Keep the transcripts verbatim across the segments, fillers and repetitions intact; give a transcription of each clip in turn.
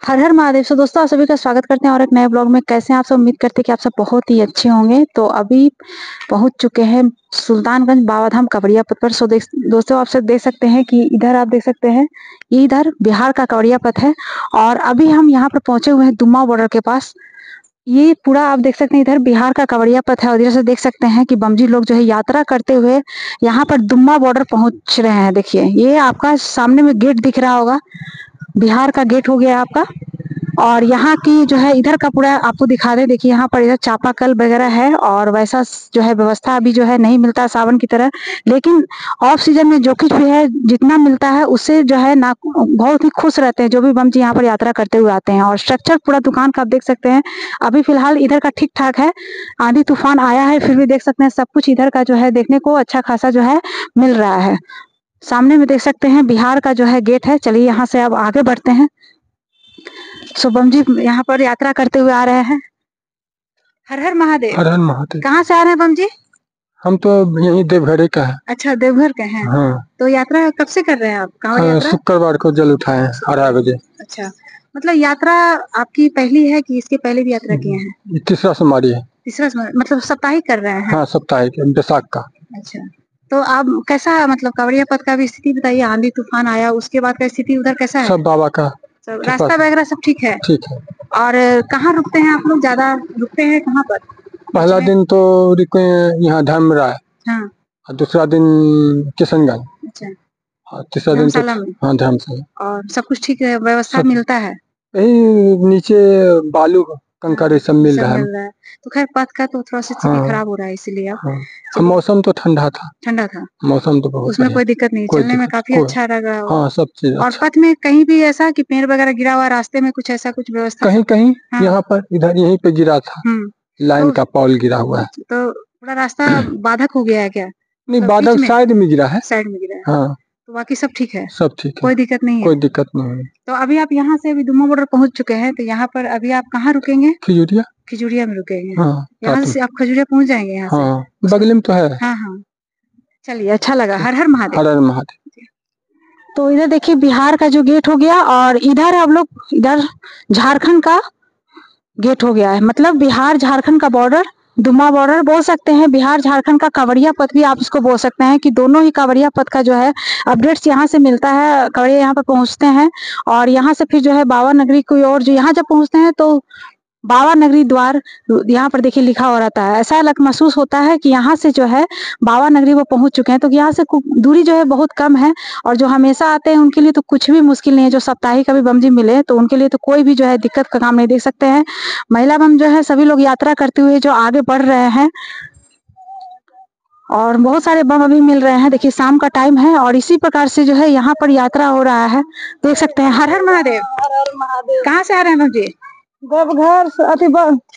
हर हर महादेव। सो दोस्तों आप सभी का स्वागत करते हैं और एक नए ब्लॉग में। कैसे हैं आप सब? उम्मीद करते हैं कि आप सब बहुत ही अच्छे होंगे। तो अभी पहुंच चुके हैं सुल्तानगंज बाबाधाम कवड़िया पथ पर। सो देख दोस्तों आप सब देख सकते हैं कि इधर आप देख सकते हैं, ये इधर बिहार का कवड़िया पथ है और अभी हम यहाँ पर पहुंचे हुए हैं दुम्मा बॉर्डर के पास। ये पूरा आप देख सकते हैं इधर बिहार का कवड़िया पथ है और इधर से देख सकते हैं कि बमजी लोग जो है यात्रा करते हुए यहाँ पर दुम्मा बॉर्डर पहुंच रहे हैं। देखिए ये आपका सामने में गेट दिख रहा होगा, बिहार का गेट हो गया आपका। और यहाँ की जो है इधर का पूरा आपको दिखा दे। देखिए यहाँ पर इधर चापाकल वगैरह है और वैसा जो है व्यवस्था अभी जो है नहीं मिलता सावन की तरह, लेकिन ऑफ सीजन में जो कुछ भी है जितना मिलता है उससे जो है ना बहुत ही खुश रहते हैं जो भी बम जी यहाँ पर यात्रा करते हुए आते हैं। और स्ट्रक्चर पूरा दुकान का आप देख सकते हैं अभी फिलहाल इधर का ठीक ठाक है। आंधी तूफान आया है फिर भी देख सकते हैं सब कुछ इधर का जो है देखने को अच्छा खासा जो है मिल रहा है। सामने में देख सकते हैं बिहार का जो है गेट है। चलिए यहाँ से अब आगे बढ़ते हैं। सो बम जी यहाँ पर यात्रा करते हुए आ रहे हैं। हर हर महादेव। हर हर महादेव। कहाँ से आ रहे हैं बम जी? हम तो यहीं देवघर का है। अच्छा देवघर के हैं। हाँ। तो यात्रा कब से कर रहे हैं आप? कांवड़ यात्रा शुक्रवार को जल उठाए हैं अढ़ाई बजे। अच्छा, मतलब यात्रा आपकी पहली है कि इसके पहले भी यात्रा किए हैं? तीसरा सोमवारी है। तीसरा सोमवारी, मतलब साप्ताहिक कर रहे हैं? हाँ साप्ताहिक बैसाख का। अच्छा, तो आप कैसा मतलब कवड़िया पथ का भी स्थिति बताइए। आंधी तूफान आया उसके बाद का स्थिति उधर कैसा है? सब बाबा का सब रास्ता वगैरह सब ठीक है? ठीक है। और कहाँ रुकते हैं आप लोग? ज्यादा रुकते हैं कहाँ पर? पहला दिन तो रुके यहाँ धर्मराय। हाँ। और दूसरा दिन किशनगंज। अच्छा। और तीसरा दिन तो हाँ धर्मशाला। और सब कुछ ठीक है, व्यवस्था मिलता है? यही नीचे बालू कंकड़ सब मिल रहा है। तो खैर पथ का तो थोड़ा सा स्थिति खराब हो रहा है इसीलिए आप हाँ। मौसम तो ठंडा था। ठंडा था मौसम तो बहुत, उसमें कोई दिक्कत नहीं, चलने में काफी अच्छा लगा। हाँ सब चीज। और पथ में कहीं भी ऐसा कि पेड़ वगैरह गिरा हुआ रास्ते में, कुछ ऐसा कुछ व्यवस्था? कहीं कहीं हाँ। यहाँ पर इधर यहीं पे गिरा था, लाइन तो, का पॉल गिरा हुआ है। तो पूरा रास्ता बाधक हो गया है क्या? नहीं बादल साइड में गिरा है। साइड में गिरा है हाँ। तो बाकी सब ठीक है? सब ठीक है, कोई दिक्कत नहीं है? कोई दिक्कत नहीं है। तो अभी आप यहाँ से अभी दुम्मा बॉर्डर पहुंच चुके हैं, तो यहाँ पर अभी आप कहाँ रुकेंगे? खिजूरिया। खिजूरिया में रुकेंगे? हाँ, यहाँ से आप खजूरिया पहुंच जाएंगे यहाँ से? हाँ, बगल में तो है। हाँ हाँ चलिए अच्छा लगा। हर हर महादेव। हर हर महादेव। तो इधर देखिए बिहार का जो गेट हो गया और इधर हम लोग इधर झारखंड का गेट हो गया है। मतलब बिहार झारखंड का बॉर्डर, दुम्मा बॉर्डर बोल सकते हैं, बिहार झारखंड का कवड़िया पथ भी आप इसको बोल सकते हैं कि दोनों ही कवड़िया पथ का जो है अपडेट्स यहाँ से मिलता है। कवड़िया यहाँ पर पहुँचते हैं और यहाँ से फिर जो है बाबा नगरी की ओर जो यहाँ जब पहुँचते हैं तो बाबा नगरी द्वार यहाँ पर देखिए लिखा हो रहता है। ऐसा लग महसूस होता है कि यहाँ से जो है बाबा नगरी वो पहुंच चुके हैं। तो यहाँ से दूरी जो है बहुत कम है और जो हमेशा आते हैं उनके लिए तो कुछ भी मुश्किल नहीं है। जो साप्ताहिक अभी बम जी मिले तो उनके लिए तो कोई भी जो है दिक्कत का काम नहीं। देख सकते हैं महिला बम जो है सभी लोग यात्रा करते हुए जो आगे बढ़ रहे हैं और बहुत सारे बम अभी मिल रहे हैं। देखिए शाम का टाइम है और इसी प्रकार से जो है यहाँ पर यात्रा हो रहा है। देख सकते हैं। हर हर महादेव। हर हर महादेव। कहाँ से आ रहे हैं बम जी? देवघर अति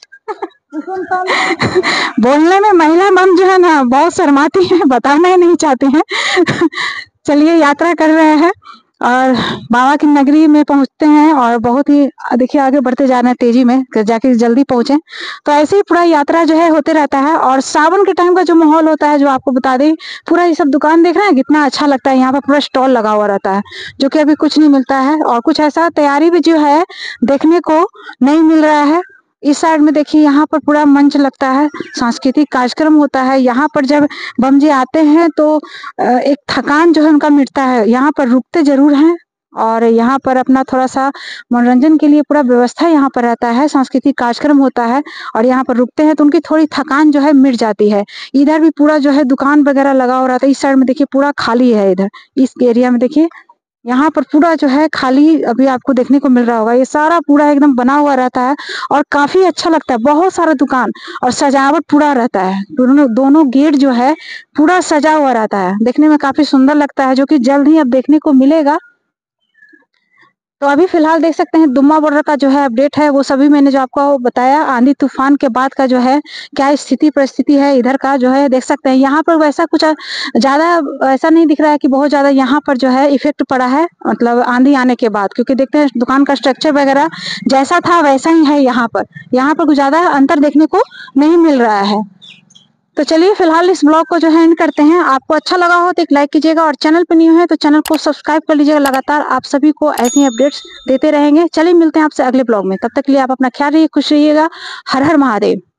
बोलने में महिला बम जो है ना बहुत शर्माती है, बताना ही नहीं चाहती हैं। चलिए यात्रा कर रहे हैं और बाबा की नगरी में पहुंचते हैं और बहुत ही देखिए आगे बढ़ते जा रहे हैं तेजी में जाके जल्दी पहुंचे। तो ऐसे ही पूरा यात्रा जो है होते रहता है। और सावन के टाइम का जो माहौल होता है जो आपको बता दें, पूरा ये सब दुकान देख रहे हैं कितना अच्छा लगता है। यहाँ पर पूरा स्टॉल लगा हुआ रहता है जो कि अभी कुछ नहीं मिलता है और कुछ ऐसा तैयारी भी जो है देखने को नहीं मिल रहा है। इस साइड में देखिए यहाँ पर पूरा मंच लगता है, सांस्कृतिक कार्यक्रम होता है। यहाँ पर जब बम जी आते हैं तो एक थकान जो है उनका मिटता है। यहाँ पर रुकते जरूर हैं और यहाँ पर अपना थोड़ा सा मनोरंजन के लिए पूरा व्यवस्था यहाँ पर रहता है, सांस्कृतिक कार्यक्रम होता है और यहाँ पर रुकते हैं तो उनकी थोड़ी थकान जो है मिट जाती है। इधर भी पूरा जो है दुकान वगैरह लगा हो रहा था। इस साइड में देखिए पूरा खाली है। इधर इस एरिया में देखिए यहाँ पर पूरा जो है खाली अभी आपको देखने को मिल रहा होगा। ये सारा पूरा एकदम बना हुआ रहता है और काफी अच्छा लगता है। बहुत सारा दुकान और सजावट पूरा रहता है। दोनों दोनों गेट जो है पूरा सजा हुआ रहता है, देखने में काफी सुंदर लगता है जो कि जल्द ही अब देखने को मिलेगा। तो अभी फिलहाल देख सकते हैं दुम्मा बॉर्डर का जो है अपडेट है वो सभी मैंने जो आपको बताया। आंधी तूफान के बाद का जो है क्या स्थिति परिस्थिति है इधर का जो है देख सकते हैं। यहाँ पर वैसा कुछ ज्यादा ऐसा नहीं दिख रहा है कि बहुत ज्यादा यहाँ पर जो है इफेक्ट पड़ा है, मतलब आंधी आने के बाद, क्योंकि देखते हैं दुकान का स्ट्रक्चर वगैरह जैसा था वैसा ही है। यहाँ पर यहाँ पर कुछ ज्यादा अंतर देखने को नहीं मिल रहा है। तो चलिए फिलहाल इस ब्लॉग को जो है एंड करते हैं। आपको अच्छा लगा हो तो एक लाइक कीजिएगा और चैनल पर न्यू है तो चैनल को सब्सक्राइब कर लीजिएगा। लगातार आप सभी को ऐसी अपडेट्स देते रहेंगे। चलिए मिलते हैं आपसे अगले ब्लॉग में, तब तक के लिए आप अपना ख्याल रखिए, खुश रहिएगा। हर हर महादेव।